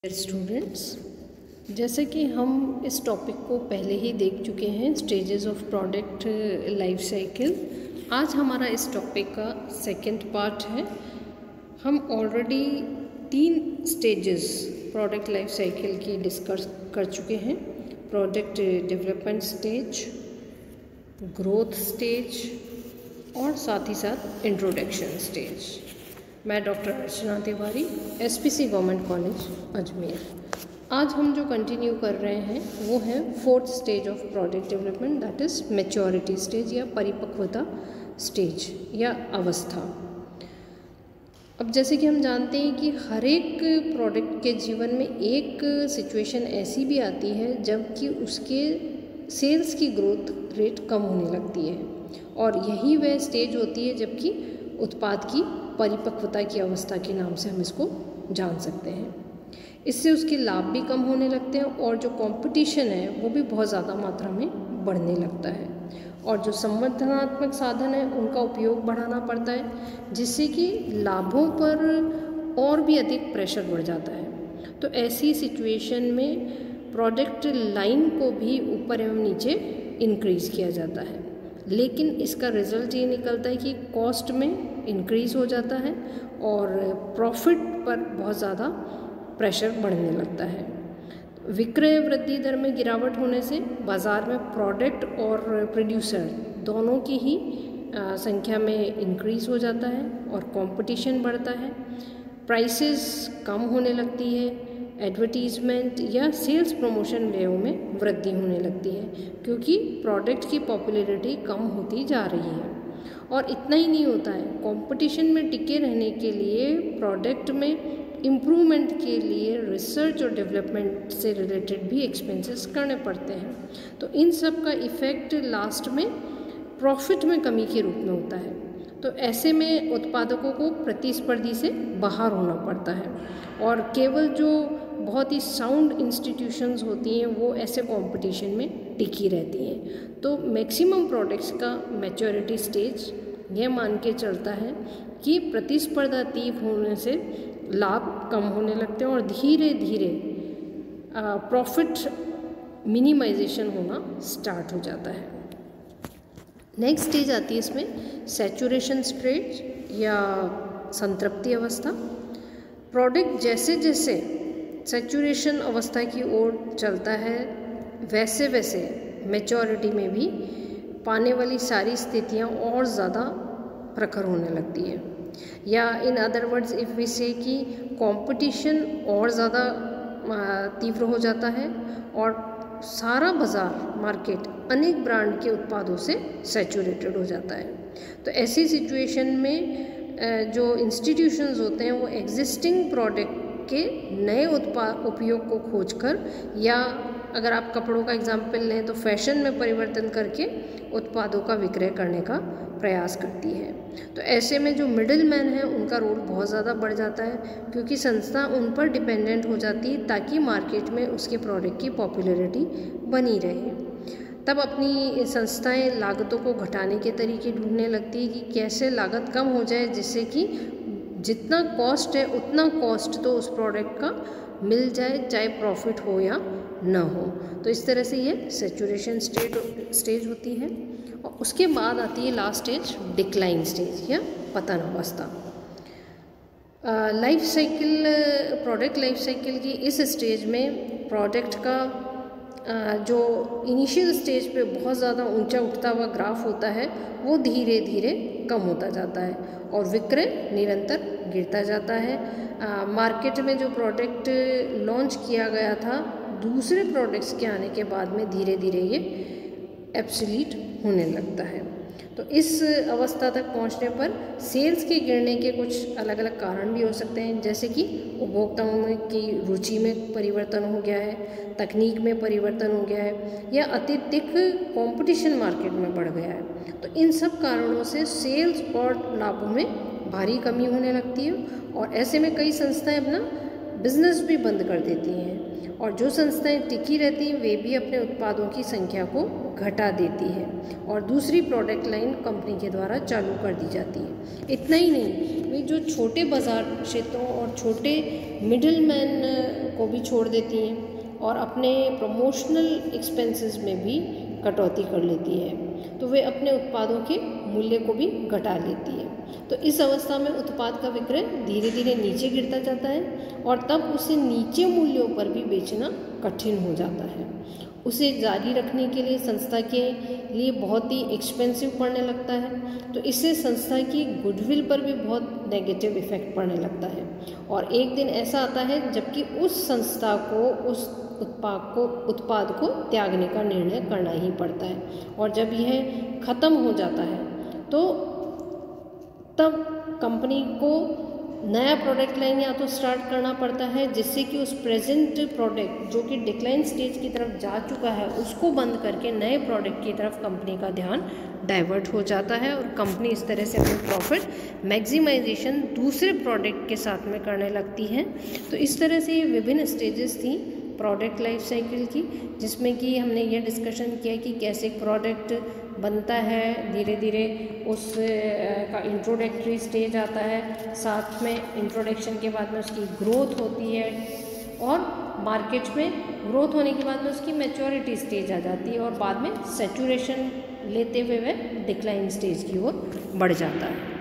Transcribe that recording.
Students, जैसे कि हम इस टॉपिक को पहले ही देख चुके हैं, stages of product life cycle. आज हमारा इस टॉपिक का सेकंड पार्ट है। हम already 3 stages product life cycle की डिस्कस कर चुके हैं। Product development stage, growth stage और साथ ही साथ इंट्रोडक्शन स्टेज। मैं doctor Archana Tiwari, SPC government college Ajmer. आज हम जो कंटिन्यू कर रहे हैं वो है 4th stage of product development, that is maturity stage या परिपक्वता स्टेज या अवस्था। अब जैसे कि हम जानते हैं कि हर एक प्रोडक्ट के जीवन में एक सिचुएशन ऐसी भी आती है जबकि उसके सेल्स की ग्रोथ रेट कम होने लगती है, और यही वह स्टेज होती है जबकि उत्पाद की परिपक्वता की अवस्था के नाम से हम इसको जान सकते हैं। इससे उसके लाभ भी कम होने लगते हैं और जो कंपटीशन है वो भी बहुत ज़्यादा मात्रा में बढ़ने लगता है, और जो संवर्धनात्मक साधन है उनका उपयोग बढ़ाना पड़ता है, जिससे कि लाभों पर और भी अधिक प्रेशर बढ़ जाता है। तो ऐसी सिचुएशन में प्रोडक्ट लाइन को भी ऊपर एवं नीचे इंक्रीज़ किया जाता है, लेकिन इसका रिजल्ट ये निकलता है कि कॉस्ट में इंक्रीज़ हो जाता है और प्रॉफिट पर बहुत ज़्यादा प्रेशर बढ़ने लगता है। विक्रय वृद्धि दर में गिरावट होने से बाज़ार में प्रोडक्ट और प्रोड्यूसर दोनों की ही संख्या में इंक्रीज़ हो जाता है और कंपटीशन बढ़ता है। प्राइसेस कम होने लगती है, एडवर्टीज़मेंट या सेल्स प्रमोशन व्ययों में वृद्धि होने लगती है, क्योंकि प्रोडक्ट की पॉपुलैरिटी कम होती जा रही है। और इतना ही नहीं होता है, कंपटीशन में टिके रहने के लिए प्रोडक्ट में इम्प्रूवमेंट के लिए रिसर्च और डेवलपमेंट से रिलेटेड भी एक्सपेंसेस करने पड़ते हैं। तो इन सब का इफ़ेक्ट लास्ट में प्रॉफिट में कमी के रूप में होता है। तो ऐसे में उत्पादकों को प्रतिस्पर्धी से बाहर होना पड़ता है, और केवल जो बहुत ही साउंड इंस्टीट्यूशंस होती हैं वो ऐसे कंपटीशन में टिकी रहती हैं। तो मैक्सिमम प्रोडक्ट्स का मैच्योरिटी स्टेज यह मान के चलता है कि प्रतिस्पर्धा तीव्र होने से लाभ कम होने लगते हैं और धीरे धीरे प्रॉफिट मिनिमाइजेशन होना स्टार्ट हो जाता है। नेक्स्ट स्टेज आती है इसमें सैचुरेशन स्टेज या संतृप्ति अवस्था। प्रोडक्ट जैसे जैसे सैचुरेशन अवस्था की ओर चलता है वैसे वैसे मैच्योरिटी में भी पाने वाली सारी स्थितियाँ और ज़्यादा प्रखर होने लगती है, या in other words if we say कि कंपटीशन और ज़्यादा तीव्र हो जाता है और सारा बाज़ार मार्केट अनेक ब्रांड के उत्पादों से सैचुरेटेड हो जाता है। तो ऐसी सिचुएशन में जो इंस्टीट्यूशंस होते हैं वो एग्जिस्टिंग प्रोडक्ट के नए उपयोग को खोजकर, या अगर आप कपड़ों का एग्जाम्पल लें तो फैशन में परिवर्तन करके उत्पादों का विक्रय करने का प्रयास करती है। तो ऐसे में जो मिडिल मैन है उनका रोल बहुत ज़्यादा बढ़ जाता है, क्योंकि संस्था उन पर डिपेंडेंट हो जाती है ताकि मार्केट में उसके प्रोडक्ट की पॉपुलैरिटी बनी रहे। तब अपनी संस्थाएं लागतों को घटाने के तरीके ढूंढने लगती है कि कैसे लागत कम हो जाए, जिससे कि जितना कॉस्ट है उतना कॉस्ट तो उस प्रोडक्ट का मिल जाए, चाहे प्रॉफिट हो या ना हो। तो इस तरह से ये सैचुरेशन स्टेज होती है। और उसके बाद आती है लास्ट स्टेज, डिक्लाइन स्टेज या पतन अवस्था। Life cycle, product life cycle की इस स्टेज में प्रोडक्ट का जो इनिशियल स्टेज पे बहुत ज़्यादा ऊंचा उठता हुआ ग्राफ होता है वो धीरे धीरे कम होता जाता है और विक्रय निरंतर गिरता जाता है। मार्केट में जो प्रोडक्ट लॉन्च किया गया था दूसरे प्रोडक्ट्स के आने के बाद में धीरे धीरे ये एब्सोल्यूट होने लगता है। तो इस अवस्था तक पहुंचने पर सेल्स के गिरने के कुछ अलग अलग कारण भी हो सकते हैं, जैसे कि उपभोक्ताओं की रुचि में परिवर्तन हो गया है, तकनीक में परिवर्तन हो गया है, या अत्यधिक कंपटीशन मार्केट में बढ़ गया है। तो इन सब कारणों से सेल्स और लाभों में भारी कमी होने लगती है, और ऐसे में कई संस्थाएं अपना बिजनेस भी बंद कर देती हैं, और जो संस्थाएं टिकी रहती हैं वे भी अपने उत्पादों की संख्या को घटा देती है और दूसरी प्रोडक्ट लाइन कंपनी के द्वारा चालू कर दी जाती है। इतना ही नहीं, वे जो छोटे बाज़ार क्षेत्रों और छोटे मिडिल मैन को भी छोड़ देती हैं और अपने प्रमोशनल एक्सपेंसेस में भी कटौती कर लेती है, तो वे अपने उत्पादों के मूल्य को भी घटा लेती है। तो इस अवस्था में उत्पाद का विक्रय धीरे धीरे नीचे गिरता जाता है और तब उसे नीचे मूल्यों पर भी बेचना कठिन हो जाता है। उसे जारी रखने के लिए संस्था के लिए बहुत ही एक्सपेंसिव पड़ने लगता है। तो इससे संस्था की गुडविल पर भी बहुत नेगेटिव इफेक्ट पड़ने लगता है और एक दिन ऐसा आता है जबकि उस संस्था को उस उत्पाद को त्यागने का निर्णय करना ही पड़ता है और जब यह ख़त्म हो जाता है तो तब कंपनी को नया प्रोडक्ट लाइन या तो स्टार्ट करना पड़ता है, जिससे कि उस प्रेजेंट प्रोडक्ट जो कि डिक्लाइन स्टेज की तरफ जा चुका है उसको बंद करके नए प्रोडक्ट की तरफ कंपनी का ध्यान डाइवर्ट हो जाता है और कंपनी इस तरह से अपनी प्रॉफिट मैक्सिमाइजेशन दूसरे प्रोडक्ट के साथ में करने लगती है। तो इस तरह से ये विभिन्न स्टेजेस थी प्रोडक्ट लाइफ साइकिल की, जिसमें कि हमने ये डिस्कशन किया कि कैसे एक प्रोडक्ट बनता है, धीरे धीरे उस का इंट्रोडक्टरी स्टेज आता है, साथ में इंट्रोडक्शन के बाद में उसकी ग्रोथ होती है और मार्केट में ग्रोथ होने के बाद में उसकी मैच्योरिटी स्टेज आ जाती है और बाद में सैचुरेशन लेते हुए वह डिक्लाइन स्टेज की ओर बढ़ जाता है।